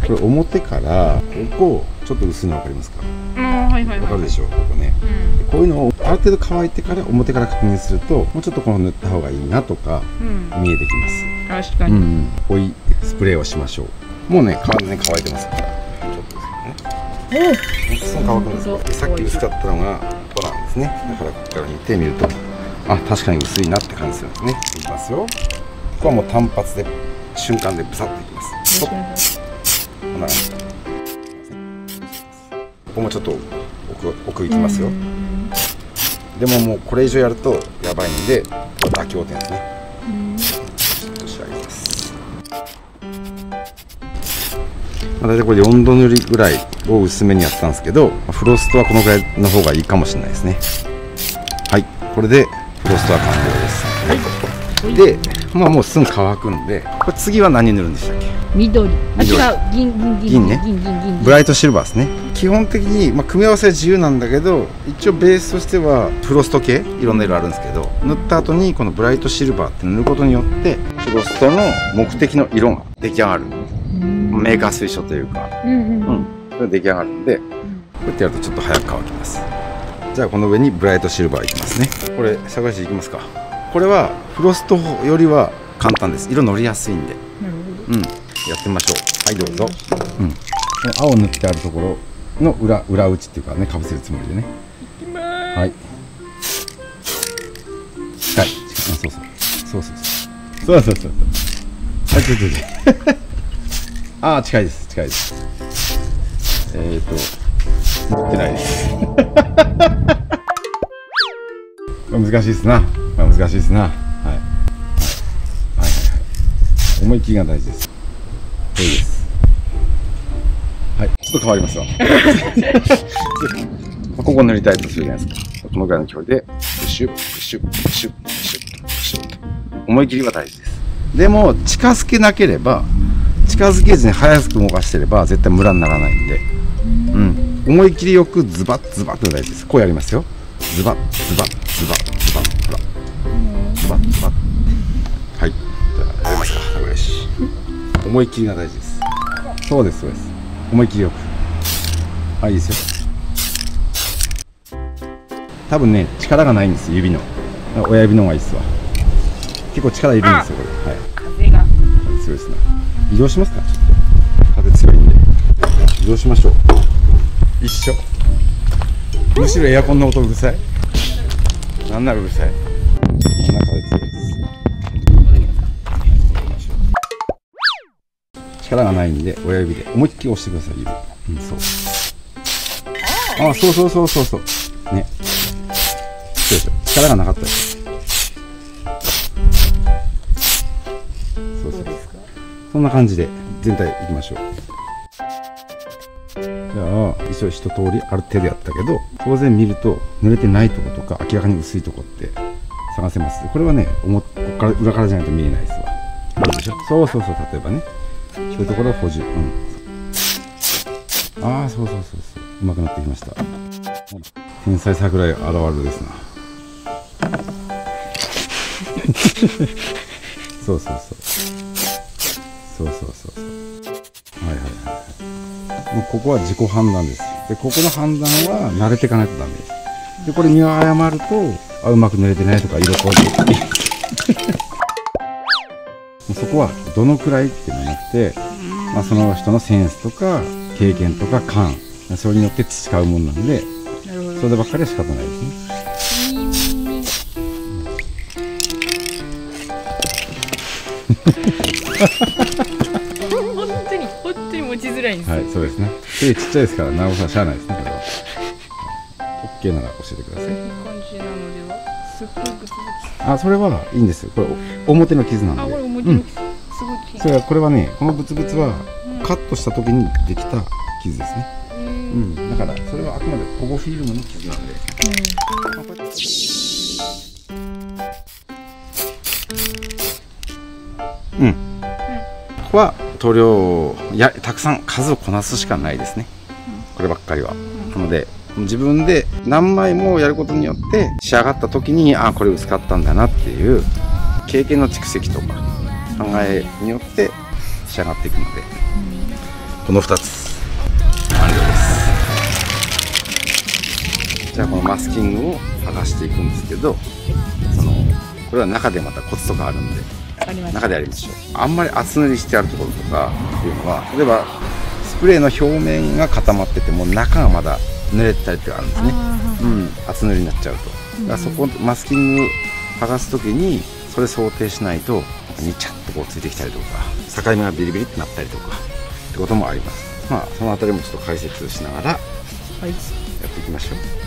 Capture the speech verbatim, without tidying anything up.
これ表からここちょっと薄いの分かりますか？ ああ、はいはい。 分かるでしょう、ここね。こういうのをある程度乾いてから表から確認すると、もうちょっとこの塗った方がいいなとか見えてきます。 確かに。 こういうスプレーをしましょう。もうね、完全に乾いてますから。ちょっとですけどね。そう乾くんですよ。さっき薄かったのがここなんですね。だからここから見てみると、あ、確かに薄いなって感じするんですね。いきますよ。ここはもう単発で瞬間でブサッといきます。こんな感じ。ここもちょっと奥奥行きますよ。でももうこれ以上やるとやばいんで、妥協点ですね。ちょっと仕上げます。まあ、大体これよんど塗りぐらいを薄めにやったんですけど、フロストはこのぐらいの方がいいかもしれないですね。はい、これでフロストは完了です。はい、で、まあもうすぐ乾くんで、これ次は何塗るんでしたっけ？ 緑。あ、違う、銀銀銀銀ね。 銀銀銀。 ブライトシルバーですね。基本的に、まあ、組み合わせは自由なんだけど、一応ベースとしてはフロスト系いろんな色あるんですけど、塗った後にこのブライトシルバーって塗ることによってフロストの目的の色が出来上がる。メーカー推奨というか、うん、それ出来上がるんで、こうやってやるとちょっと早く乾きます。じゃあこの上にブライトシルバーいきますね。これ探していきますか。これはフロストよりは簡単です。色乗りやすいんで、うん、やってみましょう。はい、どうぞ。うん、青塗ってあるところの裏裏打ちっていうかね、かぶせるつもりでね。はい。近い。そうそう。そうそうそう。そうそうそう。はい、ちょちょちょ。ああ、近いです。近いです。えっと、持ってないです。難しいですな。難しいですな。はい。はいはいはい。思い切りが大事です。いいです。はい、ちょっと変わりますわ。ここ塗りたいとするじゃないですか。このぐらいの距離で、プシュッ、プシュッ、プシュッ、プシュッ、プシュッと。思い切りは大事です。でも、近づけなければ、近づけずに速く動かしてれば、絶対ムラにならないんで、うん。思い切りよくズバッ、ズバッと大事です。こうやりますよ。ズバッ、ズバッ、ズバッ、ズバッ、ほら。ズバッ、ズバッ。はい。じゃあ、やりますか。よし。思い切りが大事です。そうです、そうです。思い切りよく。あ、いいですよ。多分ね、力がないんです、指の。親指の方がいいですわ。結構力いるんですよ、これ。はい。 風が。 強いですね。移動しますか、ちょっと。風強いんで。移動しましょう。一緒。むしろエアコンの音うるさい。なんならうるさい。こんな風強いです。力がないんで、親指で思いっきり押してください、指。うん、そう。ああ、そうそうそうそうそう。ね。そうでしょ。力がなかったです。そうそう。そんな感じで全体いきましょう。じゃあ、一応一通りある程度やったけど、当然見ると濡れてないとことか明らかに薄いとこって探せます。これはね、ここから裏からじゃないと見えないですわ。あるでしょ。そうそうそう、例えばね。そういうところを補充。うん。ああ、そうそうそうそう。うまくなってきました。天才桜井現るですな。そうそうそう。そうそうそうそう。はいはいはい。もうここは自己判断です。で、ここの判断は慣れていかないとダメです。で、これ見誤ると、あ、うまく塗れてないとか色こうやって。そこはどのくらいっていうのじゃなくて、まあ、その人のセンスとか経験とか感、それによって培うものなんで、そればっかりは仕方ないですね。 本当に本当に持ちづらいんです。 はい、そうですね。手ちっちゃいですから、なおさらしゃあないですね。これは。オッケーなら教えてください。 いい感じなのでは、すっごいグツグツ。 あ、それはいいんですよ。これ表の傷なんで。 あ、これ表の傷。すごい。 それはこれはね、このブツブツはカットした時にできた傷ですね。うん、だからそれはあくまで保護フィルムの傷なんで。うん。うん、ここは塗料をやたくさん数をこなすしかないですね。こればっかりは。なので自分で何枚もやることによって仕上がった時に、あ、これ薄かったんだなっていう経験の蓄積とか考えによって仕上がっていくので、 このふたつ完了です。じゃあこのマスキングを剥がしていくんですけど、そのこれは中でまたコツとかあるんで中でやりましょう。あんまり厚塗りしてあるところとかっていうのは、例えばスプレーの表面が固まってても中がまだ濡れてたりってあるんですね。うん、厚塗りになっちゃうと。だからそこマスキング剥がす時にそれ想定しないとにちゃっとこうついてきたりとか、境目がビリビリってなったりとかってこともあります。まあそのあたりもちょっと解説しながらやっていきましょう。